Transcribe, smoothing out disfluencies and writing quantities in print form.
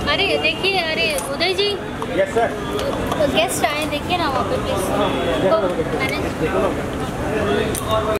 अरे देखिए, अरे Uday ji. Yes sir. Guest आए, देखिए ना वहाँ पे प्लीज। मैनेज